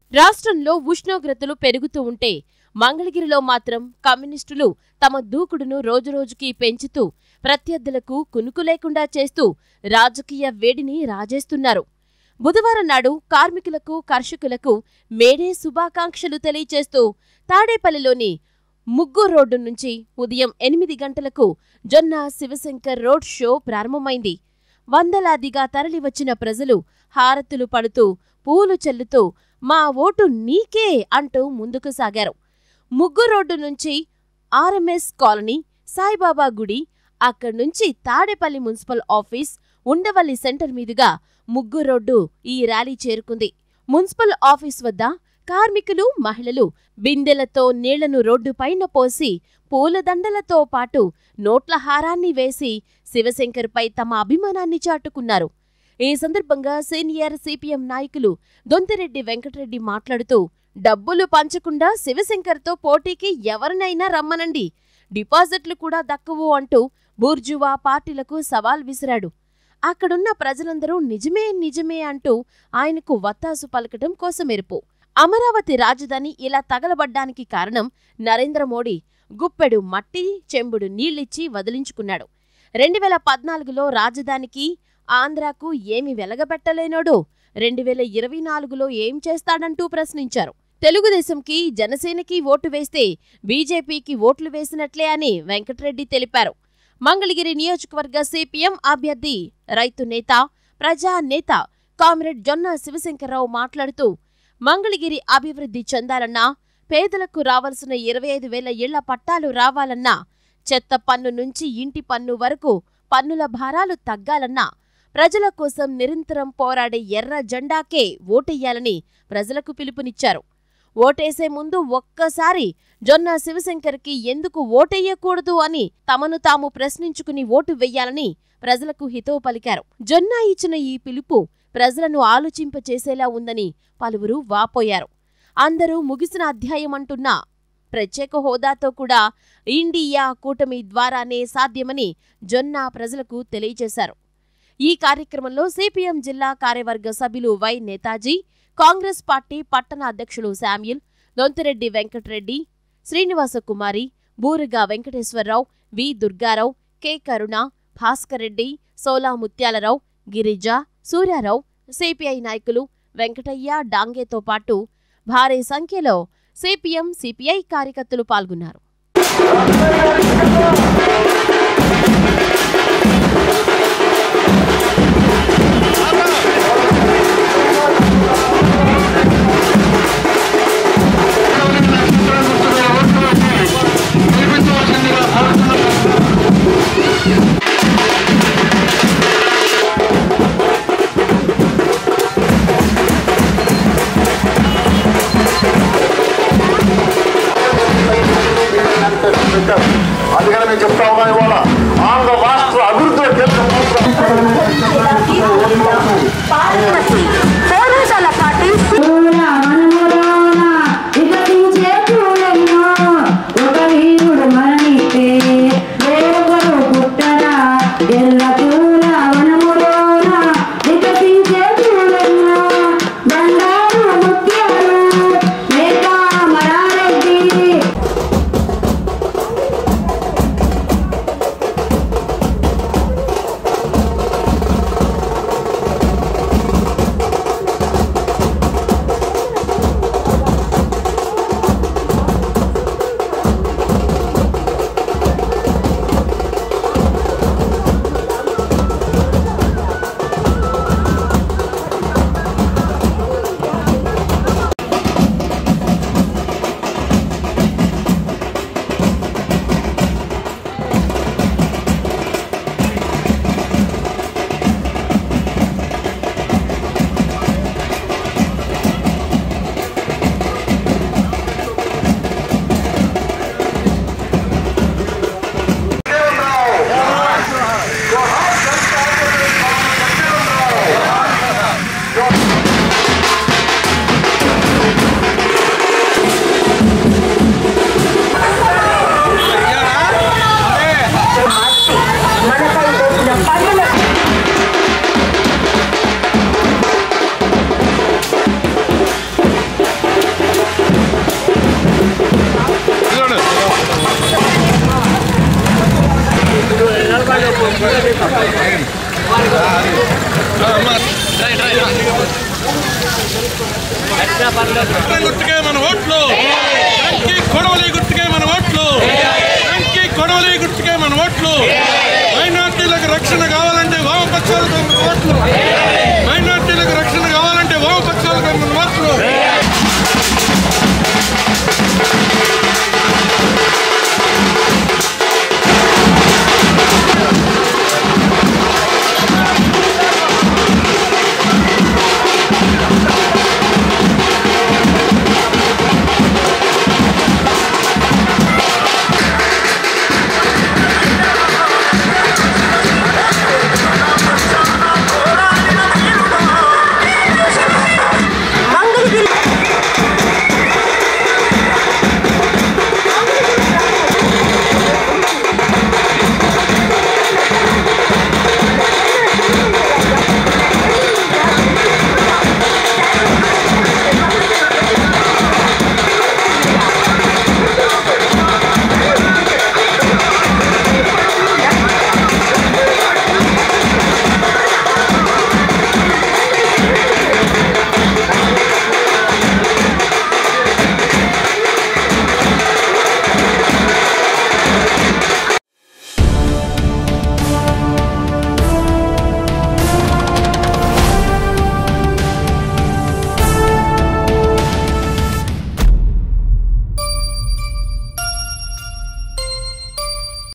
రాష్ట్రంలో ఉష్ణోగ్రతలు పెరుగుతూ ఉంటే మంగళగిరిలో మాత్రం కమ్యూనిస్టులు తమ దూకుడును రోజురోజుకీ పెంచుతూ ప్రత్యర్థులకు కునుకు లేకుండా చేస్తూ రాజకీయ వేడిని రాజేస్తున్నారు. బుధవారం నాడు కార్మికులకు, కర్షకులకు మేడే శుభాకాంక్షలు తెలియచేస్తూ తాడేపల్లిలోని ముగ్గు రోడ్డు నుంచి ఉదయం 8 గంటలకు జొన్న శివశంకర్ రోడ్ షో ప్రారంభమైంది. వందలాదిగా తరలివచ్చిన ప్రజలు హారతులు పడుతూ, పూలు చల్లుతూ మా ఓటు నీకే అంటూ ముందుకు సాగారు. ముగ్గు రోడ్డు నుంచి ఆర్ఎంఎస్ కాలనీ, సాయిబాబా గుడి, అక్కడ్నుంచి Tadepalli municipal office, Undavalli centre మీదుగా ముగ్గు రోడ్డు ఈ ర్యాలీ చేరుకుంది. మున్సిపల్ ఆఫీస్ వద్ద కార్మికులు, మహిళలు బిందెలతో నీళ్లను రోడ్డుపైన పోసి పూలదండలతో పాటు నోట్ల హారాన్ని వేసి శివశంకర్పై తమ అభిమానాన్ని చాటుకున్నారు. ఈ సందర్భంగా సీనియర్ సిపిఎం నాయకులు దొంతిరెడ్డి వెంకటరెడ్డి మాట్లాడుతూ, డబ్బులు పంచకుండా శివశంకర్తో పోటీకి ఎవరినైనా రమ్మనండి, డిపాజిట్లు కూడా దక్కవు అంటూ బూర్జువా పార్టీలకు సవాల్ విసిరాడు. అక్కడున్న ప్రజలందరూ నిజమే నిజమే అంటూ ఆయనకు వత్తాసు పలకటం కోసమెరుపు. అమరావతి రాజధాని ఇలా తగలబడ్డానికి కారణం నరేంద్ర మోడీ గుప్పెడు మట్టి, చెంబుడు నీళ్లిచ్చి వదిలించుకున్నాడు. 2014లో రాజధానికి, ఆంధ్రాకు ఏమి వెలగబెట్టలేనోడు 2024లో ఏం చేస్తాడంటూ ప్రశ్నించారు. తెలుగుదేశంకి, జనసేనకి ఓటు వేస్తే బీజేపీకి ఓట్లు వేసినట్లే అని వెంకటరెడ్డి తెలిపారు. మంగళగిరి నియోజకవర్గ సిపిఎం అభ్యర్థి, రైతు నేత, ప్రజానేత కామ్రేడ్ జొన్న శివశంకర్రావు మాట్లాడుతూ, మంగళగిరి అభివృద్ధి చెందాలన్నా, పేదలకు రావాల్సిన 25,000 ఇళ్ల పట్టాలు రావాలన్నా, చెత్త పన్ను నుంచి ఇంటి పన్ను వరకు పన్నుల భారాలు తగ్గాలన్నా, ప్రజల కోసం నిరంతరం పోరాడే ఎర్ర జెండాకే ఓటెయ్యాలని ప్రజలకు పిలుపునిచ్చారు. ఓటేసే ముందు ఒక్కసారి జొన్న శివశంకర్కి ఎందుకు ఓటెయ్యకూడదు అని తమను తాము ప్రశ్నించుకుని ఓటు వెయ్యాలని ప్రజలకు హితవు పలికారు. జొన్న ఇచ్చిన ఈ పిలుపు ప్రజలను ఆలోచింపచేసేలా ఉందని పలువురు వాపోయారు. అందరూ ముగిసిన అధ్యాయమంటున్న ప్రత్యేక హోదాతో కూడా ఇండియా కూటమి ద్వారానే సాధ్యమని జొన్న ప్రజలకు తెలియజేశారు. ఈ కార్యక్రమంలో సిపిఎం జిల్లా కార్యవర్గ సభ్యులు వై నేతాజీ, కాంగ్రెస్ పార్టీ పట్టణ అధ్యక్షులు Samuel, Dontireddy Venkatareddy, Srinivasa Kumari, Buraga Venkateswararao, V Durgarao, K Karuna, Bhaskar Reddy, Sola Mutyalarao, Girija, Suryarao, CPI నాయకులు వెంకటయ్య, డాంగేతో పాటు భారీ సంఖ్యలో సిపిఎం, సిపిఐ కార్యకర్తలు పాల్గొన్నారు. అందుకని మేము చెప్తా ఉన్నాం, ఇవాళ ఆంధ్ర రాష్ట్ర అభివృద్ధిలో గుర్తుకే మన ఓట్లు, కొడవలి గుర్తుకే మన ఓట్లు, కొడవలి గుర్తుకే మన ఓట్లు. మైనార్టీలకు రక్షణ కావాలంటే వామపక్షాలకు ఓట్లు.